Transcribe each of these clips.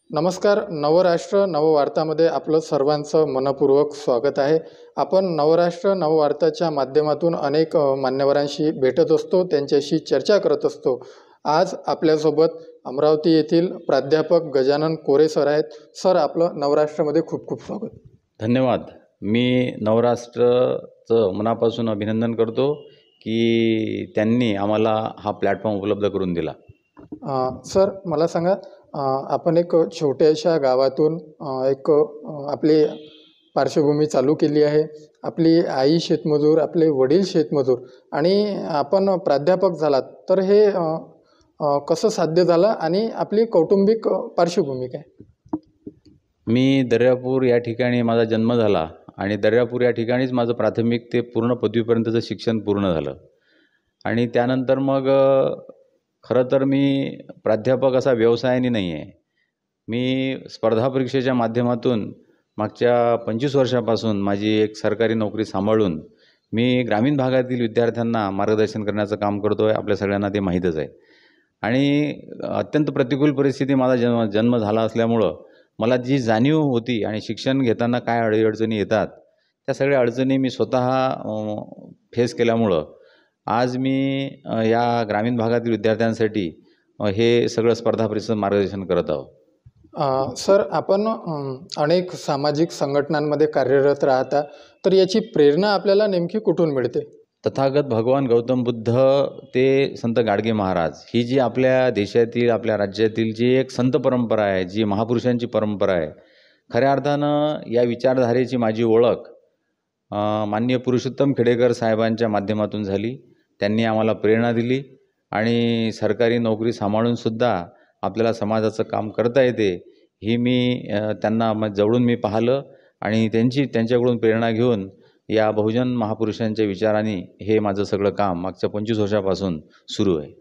नमस्कार. नवराष्ट्र नववार्तामध्ये आपलं सर्वांचं मनपूर्वक स्वागत आहे. आपण नवराष्ट्र नववार्ताच्या माध्यमातून अनेक मान्यवरांशी भेटत असतो, त्यांच्याशी चर्चा करत असतो. आज आपल्यासोबत अमरावती येथील प्राध्यापक गजानन कोरे सर आहेत. सर, आपलं नवराष्ट्रमध्ये खूप खूप स्वागत. धन्यवाद. मी नवराष्ट्रचं मनापासून अभिनंदन करतो की त्यांनी आम्हाला हा प्लॅटफॉर्म उपलब्ध करून दिला. सर, मला सांगा, आपण एक छोट्याशा गावातून आपली पार्श्वभूमी चालू केली आहे. आपली आई शेतमजूर, आपले वडील शेतमजूर आणि आपण प्राध्यापक झालात, तर हे कसं साध्य झालं आणि आपली कौटुंबिक पार्श्वभूमी काय? मी दर्यापूर या ठिकाणी माझा जन्म झाला आणि दर्यापूर या ठिकाणीच माझं प्राथमिक ते पूर्ण पदवीपर्यंतचं शिक्षण पूर्ण झालं. आणि त्यानंतर मग खरं तर मी प्राध्यापक असा व्यवसायाने नाही आहे. मी स्पर्धा परीक्षेच्या माध्यमातून मागच्या 25 वर्षापासून माझी एक सरकारी नोकरी सांभाळून मी ग्रामीण भागातील विद्यार्थ्यांना मार्गदर्शन करण्याचं काम करतो आहे. आपल्या सगळ्यांना ते माहीतच आहे. आणि अत्यंत प्रतिकूल परिस्थिती माझा जन्म झाला असल्यामुळं मला जी जाणीव होती आणि शिक्षण घेताना काय अडीअडचणी येतात, त्या सगळ्या अडचणी मी स्वतः फेस केल्यामुळं आज मी या ग्रामीण भागातील विद्यार्थ्यांसाठी हे सगळं स्पर्धा परीक्षेचं मार्गदर्शन करत आहोत. सर, आपण अनेक सामाजिक संघटनांमध्ये कार्यरत राहता, तर याची प्रेरणा आपल्याला नेमकी कुठून मिळते? तथागत भगवान गौतम बुद्ध ते संत गाडगे महाराज, ही जी आपल्या देशातील, आपल्या राज्यातील जी एक संत परंपरा आहे, जी महापुरुषांची परंपरा आहे, खऱ्या अर्थानं या विचारधारेची माझी ओळख माननीय पुरुषोत्तम खेडेकर साहेबांच्या माध्यमातून झाली. त्यांनी आम्हाला प्रेरणा दिली आणि सरकारी नोकरी सांभाळूनसुद्धा आपल्याला समाजाचं काम करता येते, ही मी त्यांना जवळून मी पाहिलं आणि त्यांच्याकडून प्रेरणा घेऊन या बहुजन महापुरुषांच्या विचारांनी हे माझं सगळं काम मागच्या 25 वर्षापासून सुरू आहे.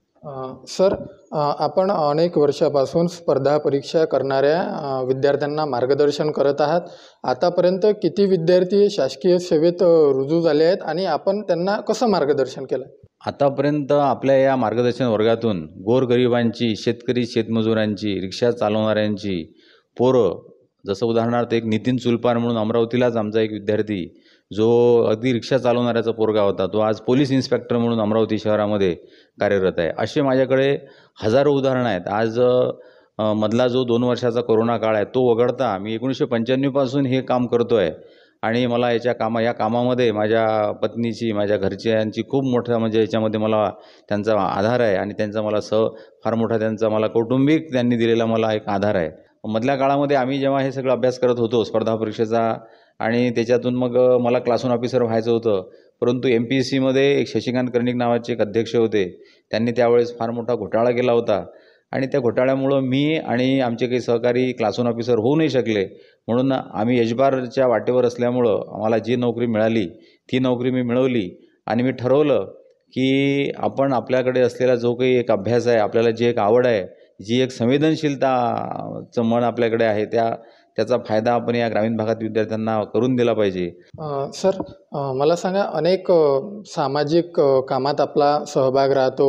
सर, आपण अनेक वर्षापासून स्पर्धा परीक्षा करणाऱ्या विद्यार्थ्यांना मार्गदर्शन करत आहात. आतापर्यंत किती विद्यार्थी शासकीय सेवेत रुजू झाले आहेत आणि आपण त्यांना कसं मार्गदर्शन केलं? आतापर्यंत आपल्या या मार्गदर्शन वर्गातून गोरगरिबांची, शेतकरी शेतमजुरांची, रिक्षा चालवणाऱ्यांची पोरं, जसं उदाहरणार्थ एक नितीन चुलपार म्हणून अमरावतीलाच आमचा एक विद्यार्थी, जो अगदी रिक्षा चालवणाऱ्याचा पोरगा होता, तो आज पोलीस इन्स्पेक्टर म्हणून अमरावती शहरामध्ये कार्यरत आहे. असे माझ्याकडे हजारो उदाहरणं आहेत. आज मधला जो 2 वर्षाचा कोरोना काळ आहे, तो वगळता मी 1995 पासून हे काम करतो आहे. आणि मला या कामामध्ये माझ्या पत्नीची, माझ्या घरच्यांची खूप मोठा म्हणजे याच्यामध्ये मला त्यांचा आधार आहे आणि त्यांचा मला फार मोठा त्यांचा मला कौटुंबिक त्यांनी दिलेला मला एक आधार आहे. मधल्या काळामध्ये आम्ही जेव्हा हे सगळं अभ्यास करत होतो स्पर्धा परीक्षेचा आणि त्याच्यातून मग मला क्लास 1 ऑफिसर व्हायचं होतं, परंतु MPSCमध्ये एक शशिकांत कर्णिक नावाचे एक अध्यक्ष होते. त्यांनी त्यावेळेस फार मोठा घोटाळा केला होता आणि त्या घोटाळ्यामुळं मी आणि आमचे काही सहकारी क्लास 1 ऑफिसर होऊ नाही शकले. म्हणून आम्ही एजबारच्या वाटेवर असल्यामुळं आम्हाला जी नोकरी मिळाली ती नोकरी मी मिळवली आणि मी ठरवलं की आपण आपल्याकडे असलेला जो काही एक अभ्यास आहे, आपल्याला जी एक आवड आहे, जी एक संवेदनशीलताचं मन आपल्याकडे आहे, त्याचा फायदा आपण या ग्रामीण भागात विद्यार्थ्यांना करून दिला पाहिजे. सर, मला सांगा, अनेक सामाजिक कामात आपला सहभाग राहतो.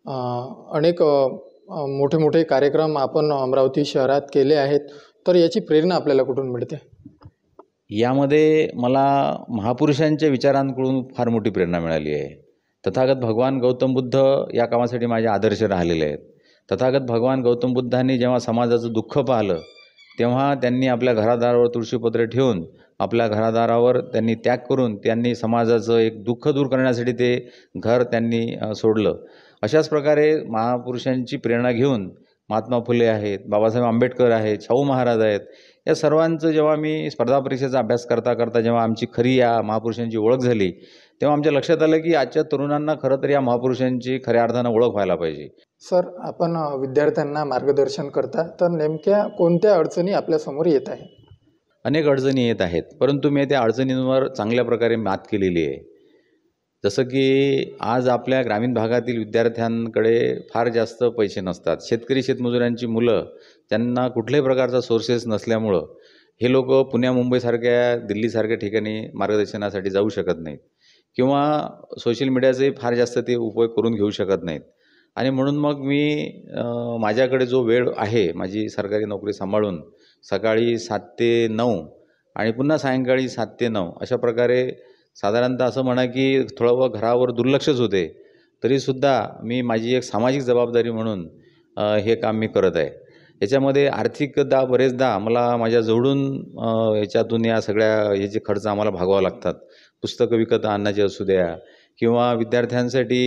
अनेक मोठे मोठे कार्यक्रम आपण अमरावती शहरात केले आहेत, तर याची प्रेरणा आपल्याला कुठून मिळते? यामध्ये मला महापुरुषांच्या विचारांकडून फार मोठी प्रेरणा मिळाली आहे. तथागत भगवान गौतम बुद्ध या कामासाठी माझे आदर्श राहिलेले आहेत. तथागत भगवान गौतम बुद्धांनी जेव्हा समाजाचं दुःख पाहिलं, तेव्हा त्यांनी आपल्या घरादारावर तुळशीपत्र ठेवून, आपल्या घरादारावर त्यांनी त्याग करून त्यांनी समाजाचं एक दुःख दूर करण्यासाठी ते घर त्यांनी सोडलं. अशाच प्रकारे महापुरुषांची प्रेरणा घेऊन महात्मा फुले आहेत, बाबासाहेब आंबेडकर आहेत, शाहू महाराज आहेत, या सर्वांचं जेव्हा मी स्पर्धा परीक्षेचा अभ्यास करता करता जेव्हा आमची खरी या महापुरुषांची ओळख झाली, तेव्हा आमच्या लक्षात आलं की आजच्या तरुणांना खरं तर या महापुरुषांची खऱ्या अर्थानं ओळख व्हायला पाहिजे. सर, आपण विद्यार्थ्यांना मार्गदर्शन करता, तर नेमक्या कोणत्या अडचणी आपल्यासमोर येत आहे? अनेक अडचणी येत आहेत, परंतु मी त्या अडचणींवर चांगल्या प्रकारे मात केलेली आहे. जसं की आज आपल्या ग्रामीण भागातील विद्यार्थ्यांकडे फार जास्त पैसे नसतात. शेतकरी शेतमजुरांची मुलं, त्यांना कुठल्याही प्रकारचा सोर्सेस नसल्यामुळं हे लोक पुण्या मुंबईसारख्या, दिल्लीसारख्या ठिकाणी मार्गदर्शनासाठी जाऊ शकत नाहीत किंवा सोशल मीडियाचाही फार जास्त ते उपयोग करून घेऊ शकत नाहीत. आणि म्हणून मग मी माझ्याकडे जो वेळ आहे माझी सरकारी नोकरी सांभाळून सकाळी 7 ते 9 आणि पुन्हा सायंकाळी 7 ते 9 अशा प्रकारे साधारणतः असं म्हणा की थोडं घरावर दुर्लक्षच होते, तरीसुद्धा मी माझी एक सामाजिक जबाबदारी म्हणून हे काम मी करत आहे. याच्यामध्ये आर्थिकदा बरेचदा मला माझ्या जवळून याच्यातून या सगळ्या हे जे खर्च आम्हाला भागवावं लागतात, पुस्तकं विकत आणण्याचे असू द्या किंवा विद्यार्थ्यांसाठी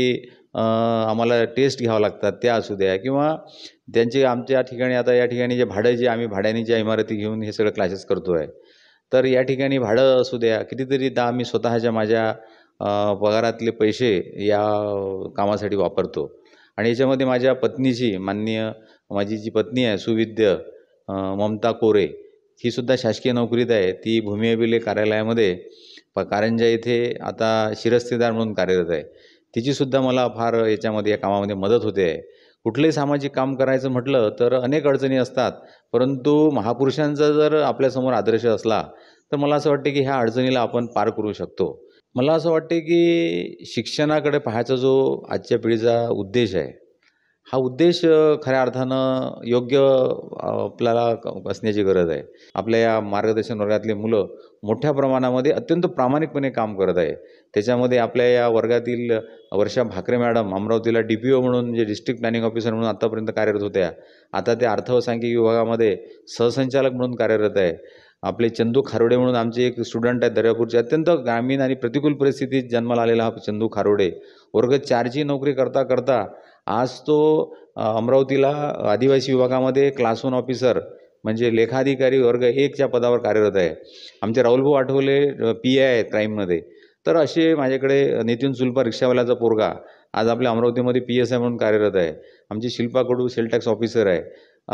आम्हाला टेस्ट घ्यावं लागतात त्या असू द्या किंवा त्यांचे आमच्या ठिकाणी आता या ठिकाणी जे भाडं जे आम्ही भाड्याने ज्या इमारती घेऊन हे सगळं क्लासेस करतो आहे, तर या ठिकाणी भाडं असू द्या कितीतरीदा मी स्वतःच्या माझ्या पगारातले पैसे या कामासाठी वापरतो. आणि याच्यामध्ये माझ्या पत्नीची माननीय माझी जी पत्नी आहे सुविद्य ममता कोरे, ही सुद्धा शासकीय नोकरीत आहे. ती भूमी अभिलेख कार्यालयामध्ये कारंजा येथे आता शिरस्तेदार म्हणून कार्यरत आहे. तिचीसुद्धा मला फार याच्यामध्ये या कामामध्ये मदत होते आहे. कुठलंही सामाजिक काम करायचं म्हटलं तर अनेक अडचणी असतात, परंतु महापुरुषांचा जर आपल्यासमोर आदर्श असला तर मला असं वाटते की ह्या अडचणीला आपण पार करू शकतो. मला असं वाटते की शिक्षणाकडे पाहायचा जो आजच्या पिढीचा उद्देश आहे, हा उद्देश खऱ्या अर्थानं योग्य आपल्याला असण्याची गरज आहे. आपल्या या मार्गदर्शन वर्गातले मुलं मोठ्या प्रमाणामध्ये अत्यंत प्रामाणिकपणे काम करत आहे. त्याच्यामध्ये आपल्या या वर्गातील वर्षा भाकरे मॅडम अमरावतीला DPO म्हणून जे डिस्ट्रिक्ट प्लॅनिंग ऑफिसर म्हणून आतापर्यंत कार्यरत होत्या, आता त्या अर्थ व सांख्यिकी विभागामध्ये सहसंचालक म्हणून कार्यरत आहे. आपले चंदू खारोडे म्हणून आमचे एक स्टुडंट आहेत दर्यापूरचे, अत्यंत ग्रामीण आणि प्रतिकूल परिस्थितीत जन्माला आलेला हा चंदू खारोडे वर्ग 4ची नोकरी करता करता आज तो अमरावतीला आदिवासी विभागामध्ये क्लास 1 ऑफिसर म्हणजे लेखाधिकारी वर्ग 1च्या पदावर कार्यरत आहे. आमचे राहुलभाऊ आठवले PI आहेत क्राईममध्ये. तर असे माझ्याकडे नितीन सुलपा रिक्षावाल्याचा पोरगा आज आपल्या अमरावतीमध्ये PSI म्हणून कार्यरत आहे. आमची Shilpa Kadu sale tax officer आहे.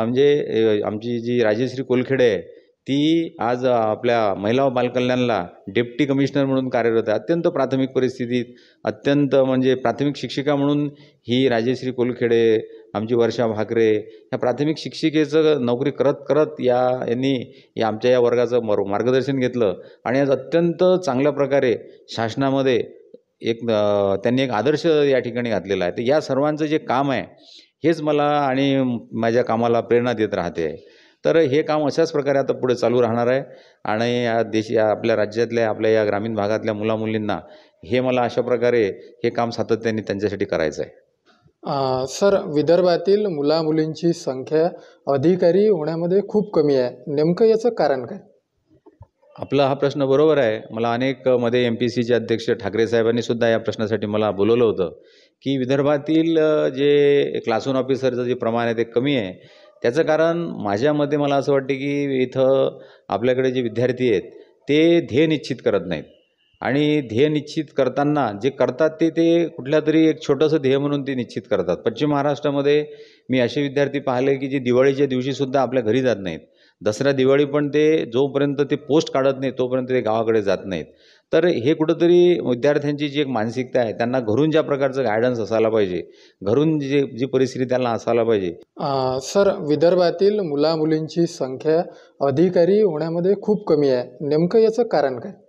म्हणजे आमची जी राजेश्री कोलखेडे आहे ती आज आपल्या महिला व बालकल्याणला डेप्टी कमिशनर म्हणून कार्यरत आहे. अत्यंत प्राथमिक परिस्थितीत अत्यंत म्हणजे प्राथमिक शिक्षिका म्हणून ही राजेश्री कोलखेडे, आमची वर्षा भाकरे ह्या प्राथमिक शिक्षिकेचं नोकरी करत करत यांनी आमच्या या वर्गाचं मार्गदर्शन घेतलं आणि आज अत्यंत चांगल्या प्रकारे शासनामध्ये त्यांनी एक आदर्श या ठिकाणी घातलेला आहे. तर या सर्वांचं जे काम आहे हेच मला आणि माझ्या कामाला प्रेरणा देत राहते. तर हे काम अशाच प्रकारे आता पुढे चालू राहणार आहे आणि आपल्या राज्यातल्या आपल्या या ग्रामीण भागातल्या मुलामुलींना हे मला अशा प्रकारे हे काम सातत्याने त्यांच्यासाठी करायचं आहे. सर, विदर्भातील मुलामुलींची संख्या अधिकारी होण्यामध्ये खूप कमी आहे. नेमकं याचं कारण काय? आपला हा प्रश्न बरोबर आहे. मला अनेक मध्ये MPSCचे अध्यक्ष ठाकरे साहेबांनी सुद्धा या प्रश्नासाठी मला बोलवलं होतं की विदर्भातील जे क्लास 1 ऑफिसरचं जे प्रमाण आहे ते कमी आहे. त्याचं कारण माझ्या मते मला असं वाटते की इथं आपल्याकडे जे विद्यार्थी आहेत ते ध्येय निश्चित करत नाहीत आणि ध्येय निश्चित करताना जे करतात ते कुठल्या तरी एक छोटंसं ध्येय म्हणून ते निश्चित करतात. पश्चिम महाराष्ट्रामध्ये मी असे विद्यार्थी पाहिले की जे दिवाळीच्या दिवशीसुद्धा आपल्या घरी जात नाहीत. दसरा दिवाळी पण ते जोपर्यंत ते पोस्ट काढत नाही तोपर्यंत ते गावाकडे जात नाहीत. तर हे कुठंतरी विद्यार्थ्यांची जी एक मानसिकता आहे, त्यांना घरून ज्या प्रकारचं गायडन्स असायला पाहिजे, घरून जी परिस्थिती त्यांना असायला पाहिजे. सर, विदर्भातील मुलामुलींची संख्या अधिकारी होण्यामध्ये खूप कमी आहे. नेमकं याचं कारण काय?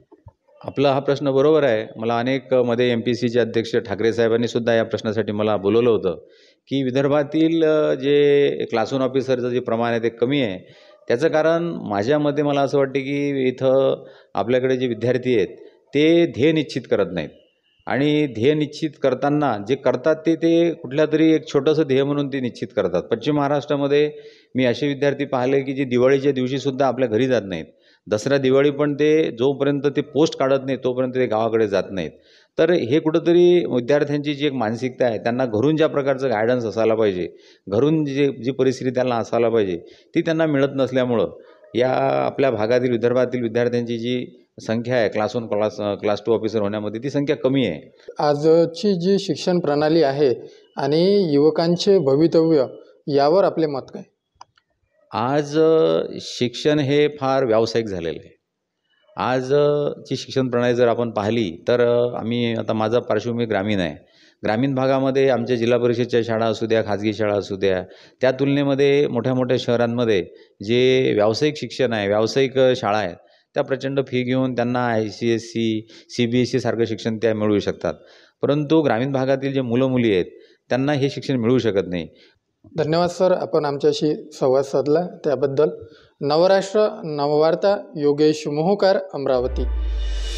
आपला हा प्रश्न बरोबर आहे. मला अनेक मध्ये MPSCचे अध्यक्ष ठाकरे साहेबांनी सुद्धा या प्रश्नासाठी मला बोलवलं होतं की विदर्भातील जे क्लास 1 ऑफिसरचं जे प्रमाण आहे ते कमी आहे. त्याचं कारण माझ्या मते मला असं वाटते की इथं आपल्याकडे जे विद्यार्थी आहेत ते ध्येय निश्चित करत नाहीत आणि ध्येय निश्चित करताना जे करतात ते कुठल्या तरी एक छोटंसं ध्येय म्हणून ते निश्चित करतात. पश्चिम महाराष्ट्रामध्ये मी असे विद्यार्थी पाहिले की जे दिवाळीच्या दिवशीसुद्धा आपल्या घरी जात नाहीत. दसरा दिवाळी पण ते जोपर्यंत ते पोस्ट काढत नाही तोपर्यंत ते गावाकडे जात नाहीत. तर हे कुठंतरी विद्यार्थ्यांची जी एक मानसिकता आहे, त्यांना घरून ज्या प्रकारचं गायडन्स असायला पाहिजे, घरून जी परिस्थिती त्यांना असायला पाहिजे ती त्यांना मिळत नसल्यामुळं या आपल्या भागातील विदर्भातील विद्यार्थ्यांची जी संख्या आहे क्लास 2 ऑफिसर होण्यामध्ये ती संख्या कमी आहे. आजची जी शिक्षण प्रणाली आहे आणि युवकांचे भवितव्य यावर आपले मत काय? आज शिक्षण हे फार व्यावसायिक झालेलं आहे. आजची शिक्षण प्रणाली जर आपण पाहिली तर आता माझा पार्श्वभूमी ग्रामीण आहे. ग्रामीण भागामध्ये आमच्या जिल्हा परिषदच्या शाळा असू द्या, खाजगी शाळा असू द्या, त्या तुलनेमध्ये मोठ्या मोठ्या शहरांमध्ये जे व्यावसायिक शिक्षण आहे, व्यावसायिक शाळा आहेत, त्या प्रचंड फी घेऊन त्यांना ICSE, CBSE सारखं शिक्षण त्या मिळवू शकतात. परंतु ग्रामीण भागातील जे मुलं मुली आहेत त्यांना हे शिक्षण मिळू शकत नाही. धन्यवाद सर, आपण आमच्याशी संवाद साधला त्याबद्दल. नवराष्ट्र नववार्ता, योगेश मोहोकार, अमरावती.